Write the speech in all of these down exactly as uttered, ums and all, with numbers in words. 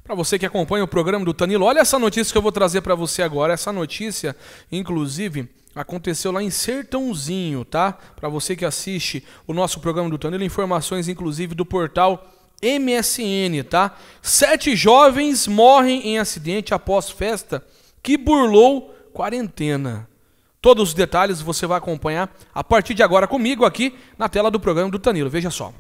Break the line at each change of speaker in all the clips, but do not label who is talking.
Para você que acompanha o programa do Tanilo, olha essa notícia que eu vou trazer para você agora. Essa notícia, inclusive, aconteceu lá em Sertãozinho, tá? Para você que assiste o nosso programa do Tanilo, informações inclusive do portal M S N, tá? Sete jovens morrem em acidente após festa que burlou quarentena. Todos os detalhes você vai acompanhar a partir de agora comigo aqui na tela do programa do Tanilo. Veja só.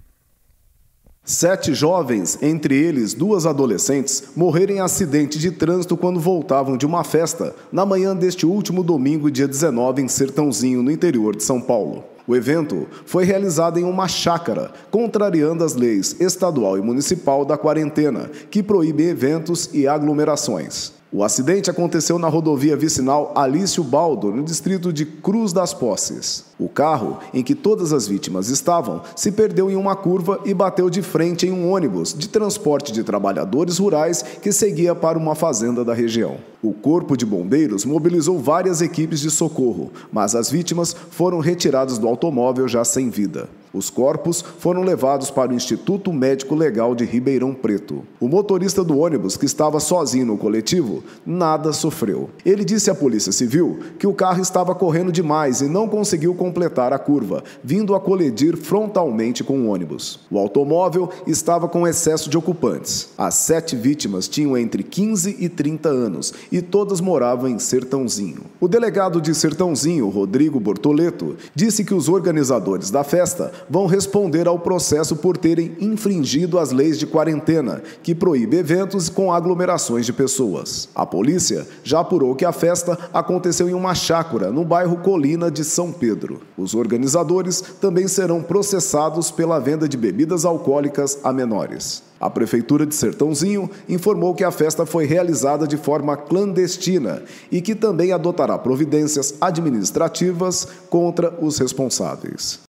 Sete jovens, entre eles duas adolescentes, morreram em acidente de trânsito quando voltavam de uma festa na manhã deste último domingo, dia dezenove, em Sertãozinho, no interior de São Paulo. O evento foi realizado em uma chácara, contrariando as leis estadual e municipal da quarentena, que proíbem eventos e aglomerações. O acidente aconteceu na rodovia vicinal Alício Baldo, no distrito de Cruz das Posses. O carro, em que todas as vítimas estavam, se perdeu em uma curva e bateu de frente em um ônibus de transporte de trabalhadores rurais que seguia para uma fazenda da região. O Corpo de Bombeiros mobilizou várias equipes de socorro, mas as vítimas foram retiradas do automóvel já sem vida. Os corpos foram levados para o Instituto Médico Legal de Ribeirão Preto. O motorista do ônibus, que estava sozinho no coletivo, nada sofreu. Ele disse à Polícia Civil que o carro estava correndo demais e não conseguiu completar a curva, vindo a colidir frontalmente com o ônibus. O automóvel estava com excesso de ocupantes. As sete vítimas tinham entre quinze e trinta anos e todas moravam em Sertãozinho. O delegado de Sertãozinho, Rodrigo Bortoleto, disse que os organizadores da festa vão responder ao processo por terem infringido as leis de quarentena, que proíbe eventos com aglomerações de pessoas. A polícia já apurou que a festa aconteceu em uma chácara, no bairro Colina de São Pedro. Os organizadores também serão processados pela venda de bebidas alcoólicas a menores. A Prefeitura de Sertãozinho informou que a festa foi realizada de forma clandestina e que também adotará providências administrativas contra os responsáveis.